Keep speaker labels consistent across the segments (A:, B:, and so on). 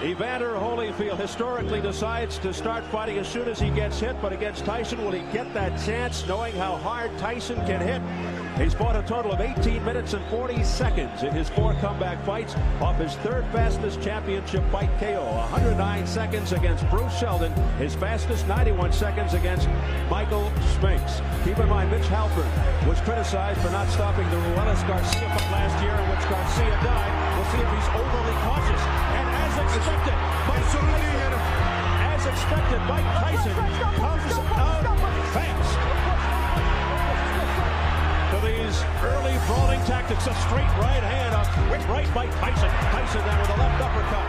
A: Evander Holyfield historically decides to start fighting as soon as he gets hit, but against Tyson, will he get that chance knowing how hard Tyson can hit? He's fought a total of 18 minutes and 40 seconds in his 4 comeback fights off his 3rd fastest championship fight KO. 109 seconds against Bruce Sheldon, his fastest 91 seconds against Michael Spinks. Keep in mind, Mitch Halpern was criticized for not stopping the Ruelas-Garcia fight last year in which Garcia died. We'll see if he's overly cautious. And as expected, Mike Tyson comes out fast. To these early brawling tactics, a straight right hand, a quick right by Tyson. Tyson then with a left uppercut.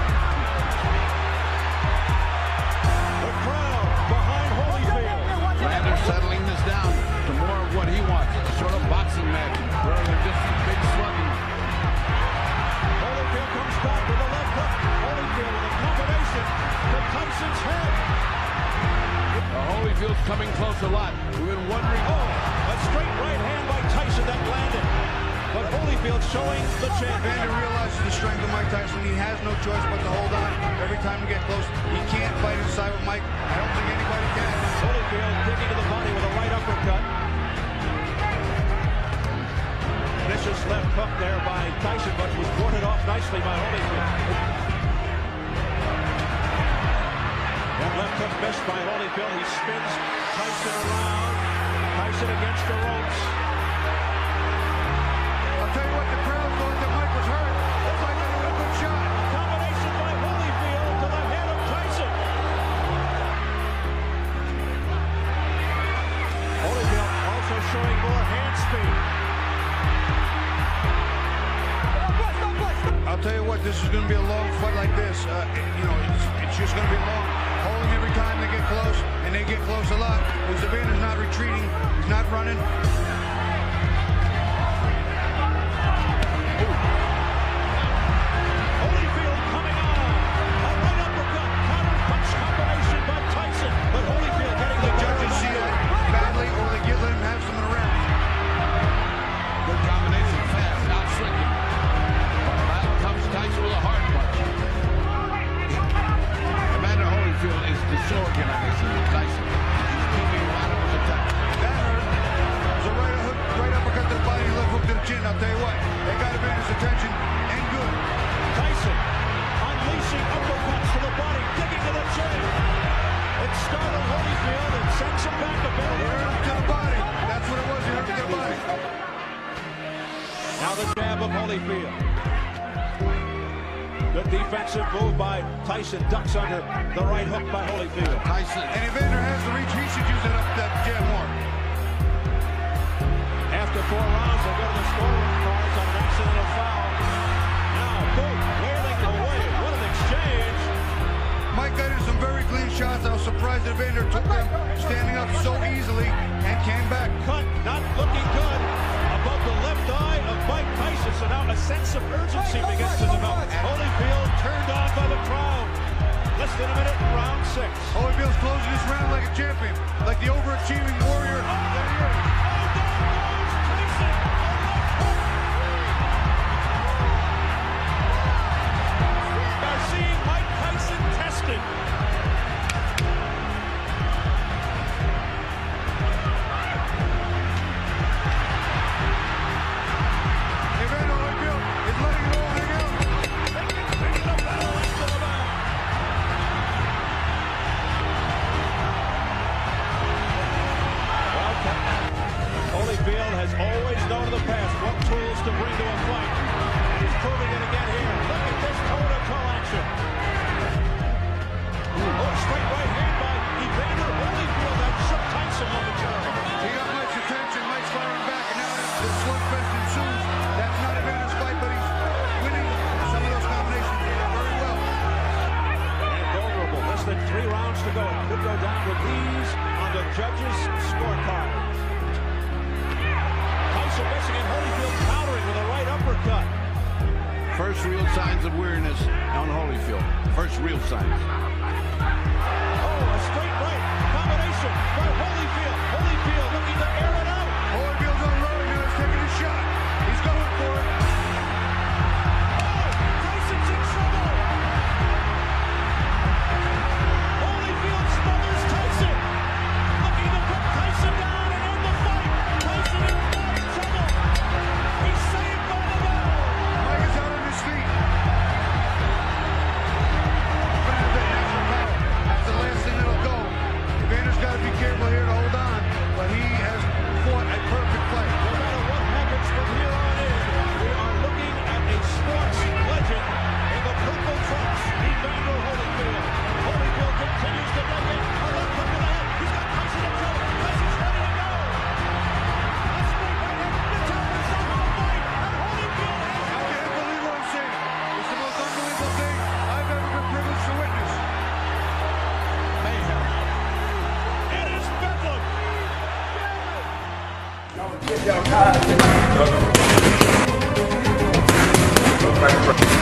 A: The crowd behind Holyfield.
B: Evander settling this down to more of what he wants, a sort of boxing match rather than just some big slugging.
A: Holyfield comes back with a left hook. Holyfield with a combination to Tyson's head.
B: Holyfield's coming close a lot. We've been wondering.
A: A straight right hand by Tyson that landed. But Holyfield showing the champion.
C: Evander realizes the strength of Mike Tyson. He has no choice but to hold on every time we get close. He can't fight inside with Mike. I don't think anybody can.
A: Holyfield kicking to the body with a right uppercut. Vicious left hook there by Tyson, but was warded off nicely by Holyfield. That left hook missed by Holyfield. He spins Tyson around. Tyson against the ropes.
C: I'll tell you what, the crowd thought that Mike was hurt. Looks like they got a good shot.
A: Combination by Holyfield to the head of Tyson. Holyfield also showing more hand speed.
C: I'll tell you what, this is going to be a long fight like this. It's just going to be long. Holding every time they get close, and they get close a lot. Because Evander's not retreating, he's not running.
A: Holyfield coming on. A right uppercut, counter punch combination by Tyson. But Holyfield getting
C: The judges see it badly, or they let him have some in the round.
B: Good combination, fast, not shrinking. Back comes Tyson with a hard punch. Evander Holyfield is disorganizing Tyson. He's keeping him out of his attack.
C: That hurt. It was a right uppercut to the body, left hook to the chin. I'll tell you what, they got Evander's attention, and good.
A: Tyson unleashing uppercuts to the body, digging to the chin. It startled Holyfield and sends him back a bit.
C: He hurt him to the body. That's what it was, he hurt him to the body.
A: Now the jab of Holyfield. Good defensive move by Tyson, ducks under the right hook by Holyfield.
B: Tyson.
C: And Evander has the reach, he should use that jab more.
A: After 4 rounds, they'll go to the scoring cards on an accidental foul. Now, boom, wailing away. What an exchange.
C: Mike got in some very clean shots. I was surprised that Evander took them standing up so easily and came back.
A: Cut, not looking good. Above the left eye of Mike Tyson. So now a sense of urgency begins to develop. Holyfield turned on by the crowd. Less than a minute, round 6.
C: Holyfield's closing this round like a champion, like the overachieving warrior that he is.
A: Are seeing Mike Tyson tested.
C: Evander Holyfield is letting it all hang out.
A: Holyfield has always known in the past what tools to bring to a fight. And he's proving it again here. Look at this toe-to-toe action. Straight right hand by Evander Holyfield that shook Tyson momentarily.
C: He got Mike's attention. Mike's firing back, and now the slugfest ensues. That's not Evander's fight, but he's winning some of those combinations very well.
A: And vulnerable. Less than 3 rounds to go. It could go down with these on the judges' scorecard. Tyson missing and Holyfield countering with a right uppercut.
B: First real signs of weariness on Holyfield. First real signs.
A: A straight right combination by Holyfield. Holyfield looking to air it out.
C: Holyfield's on road now. He's taking a shot. He's going for it.
A: Tyson's in trouble.
D: Right.